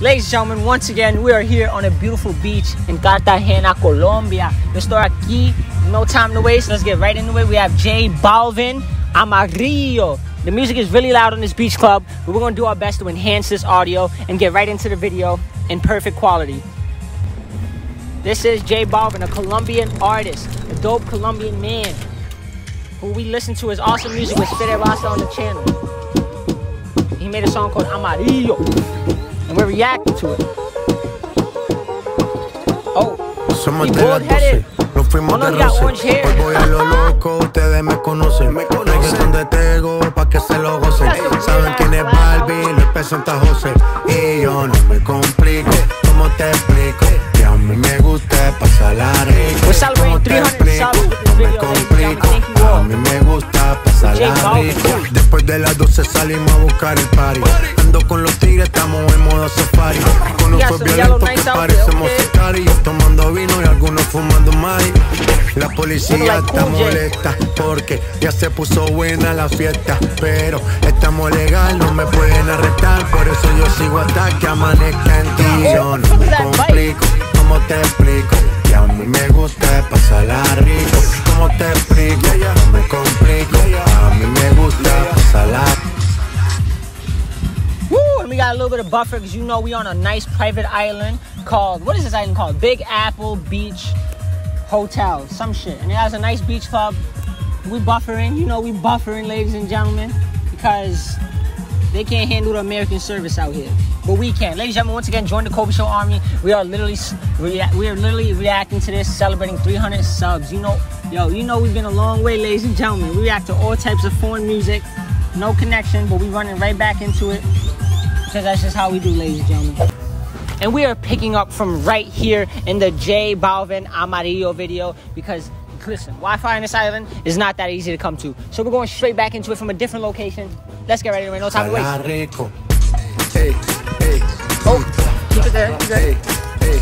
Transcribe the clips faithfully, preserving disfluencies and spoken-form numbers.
Ladies and gentlemen, once again, we are here on a beautiful beach in Cartagena, Colombia. Yo estoy aquí, no time to waste. Let's get right into it. We have J Balvin, Amarillo. The music is really loud on this beach club, but we're going to do our best to enhance this audio and get right into the video in perfect quality. This is J Balvin, a Colombian artist, a dope Colombian man, who we listen to his awesome music with sfera, ebbasta on the channel. He made a song called Amarillo, and we're reacting to it. Oh, somos he de las bald-headed. Nos fuimos Oh, no, de he got roce. orange hair. Hoy voy a lo loco, ustedes me conocen. Me conocen de Tego, pa' que se lo gocen. Saben quién es Balvin, les presenta José. Y yo no me complico, ¿cómo te explico? Que a mí me gusta pasarla rico. We're celebrating three hundred subs with this video, ladies and gentlemen. Thank you all. A mí me gusta pasarla rico. Después de las doce salimos a buscar el party. Ando con los tigres, estamos en modo safari. Con un fue violento que parecemos sicarios. Tomando vino y algunos fumando mari. La policía está molesta porque ya se puso buena la fiesta. Pero estamos legal, no me pueden arrestar. Por eso yo sigo hasta que amanezca en ti. Yo no me complico, ¿cómo te explico? Que a mí me gusta pasarla rico. ¿Cómo te explico? No me complico, a mí me gusta pasarla. Woo! And we got a little bit of buffer because you know we on a nice private island called, what is this island called? Big Apple Beach Hotel, some shit. And it has a nice beach club. We buffering, you know we buffering, ladies and gentlemen, because they can't handle the American service out here, but we can. Ladies and gentlemen, once again, join the Kobe Show Army. We are literally, we are literally reacting to this, celebrating three hundred subs. You know, yo, you know we've been a long way, ladies and gentlemen. We react to all types of foreign music, no connection, but we running right back into it because that's just how we do, ladies and gentlemen. And we are picking up from right here in the J Balvin Amarillo video because, listen, Wi-Fi on this island is not that easy to come to. So we're going straight back into it from a different location. Let's get ready to win. No time to waste. Hey, hey. Oh, keep it there. Keep it there.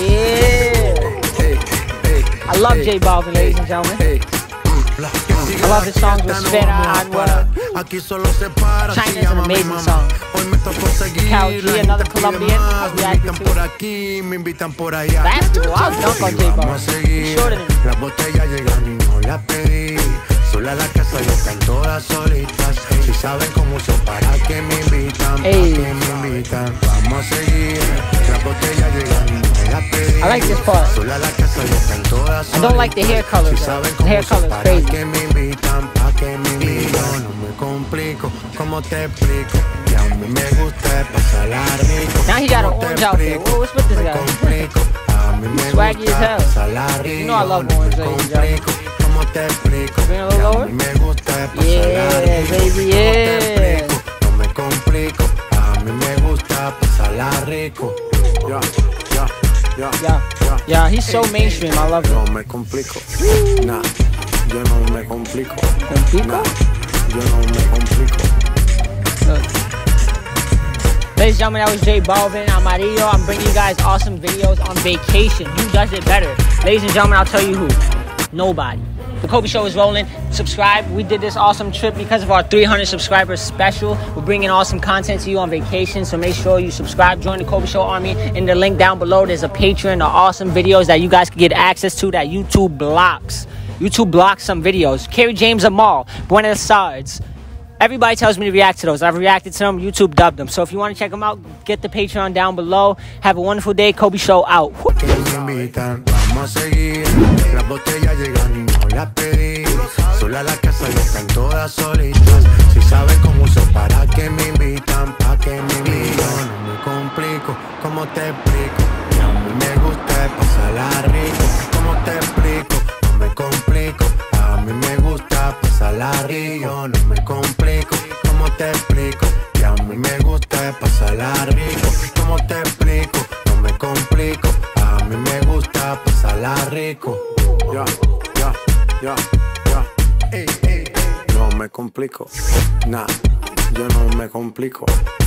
Yeah. I love J Balvin, ladies and gentlemen. I love his songs with sfera, alla. China's an amazing song. Cal G, another Colombian, I was reacting to. Basketball, I'll dunk on J Balvin. He's shorter than me. Sola la casa y están todas solitas. Si saben cómo uso para que me invitan, para que me invitan. Vamos a seguir. Las botellas llegan y no las pedí. I like this part. Sola la casa y están todas solitas. I don't like the hair color. The hair color is crazy. Que me invitan, para que me invitan. No me complico, ¿cómo te explico? Que a mí me gusta pasarla rico. Now he got an orange outfit. Whoa, what's with this guy? Swaggy as hell. You know I love orange, ladies and gentlemen. ¿Cómo te explico? Bring it a little lower. Me gusta Yeah, baby, yeah. No me complico. A mí me gusta pasarla rico. Yeah, yeah, yeah, yeah. Yeah, he's so mainstream. I love it. No me complico. Nah, yo no me complico. Complico? Nah, yo no me complico. Ladies and gentlemen, that was J Balvin, Amarillo. I'm bringing you guys awesome videos on vacation. Who does it better? Ladies and gentlemen, I'll tell you who. Nobody. The Kobe Show is rolling. Subscribe. We did this awesome trip because of our three hundred subscribers special. We're bringing awesome content to you on vacation, so make sure you subscribe. Join the Kobe Show Army. In the link down below, there's a Patreon, the awesome videos that you guys can get access to that YouTube blocks. YouTube blocks some videos. Kerry James Amal, Buenos Aires. Everybody tells me to react to those. I've reacted to them. YouTube dubbed them. So if you want to check them out, get the Patreon down below. Have a wonderful day. Kobe Show out. Vamos a seguir. Las botellas llegan y no las pedí. Sola la casa y están todas solitas. Si saben cómo uso para que me invitan, para que me invitan. No me complico, ¿cómo te explico? Que a mí me gusta pasarla rico. ¿Cómo te explico? No me complico. A mí me gusta pasarla rico. No me complico, ¿cómo te explico? Que a mí me gusta pasarla rico. ¿Cómo te explico? No me complico. A mí me gusta pasarla rico. Ya, ya, ya, ya. Ey, ey, ey. No me complico. Nah, yo no me complico.